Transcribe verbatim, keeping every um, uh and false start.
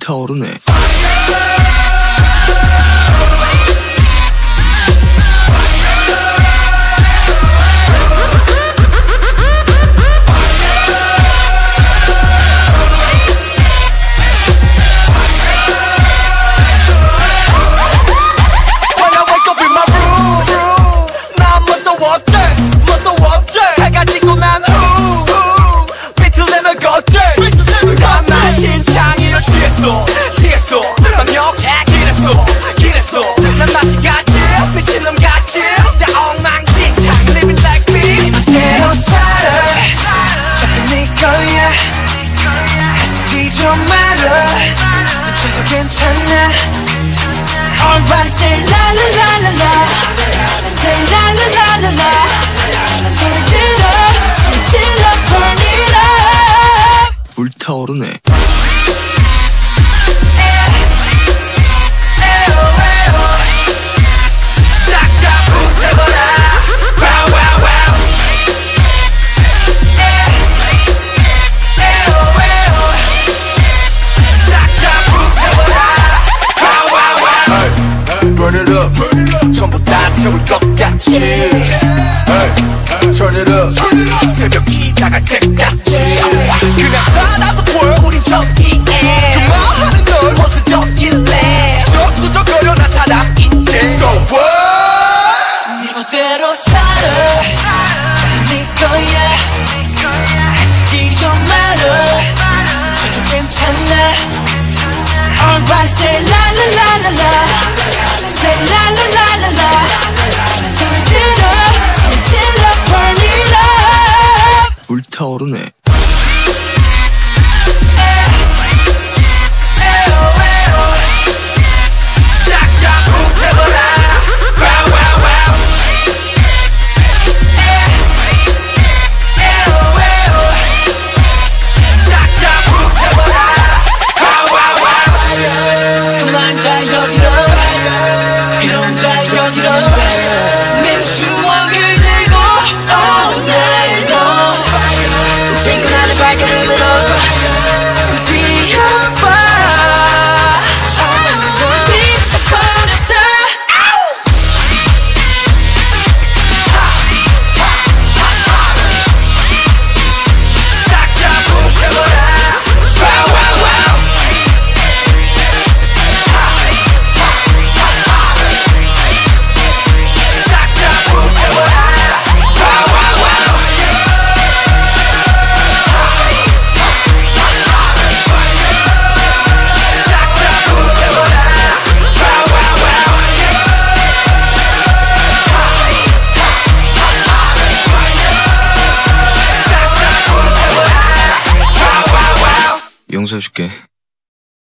불타오르네. 취했어 완벽해 길했어 길했어 난 맛이 같지 미친놈 같지 다 엉망진창 living like me 이대로 살아 자꾸 네 거야 애쓰지 좀 말아 이제도 괜찮아 Everybody say la la la la la Say la la la la la 소리 질러 소리 질러 burn it up 불타오르네. Burn it up 전부 다 태울 것 같이 hey, Turn it up 새벽이 다갈 때까지 그냥 살아도 보여 우린 정의해 그만하는 널 보수적일래 저수저거려 난 사람인데 So what 네 멋대로 살아 자꾸 네 거야 애쓰지 좀 말아 저도 괜찮아 Everybody say la la la la la Say la la la la la 소리 질러 소리 질러 burn it up 불타오르네. 내 추억을 들고 all night long 친구나는 발걸음으로 뛰어봐 미쳐버렸다 싹 다 불태워라 Wow wow wow 용서해줄게.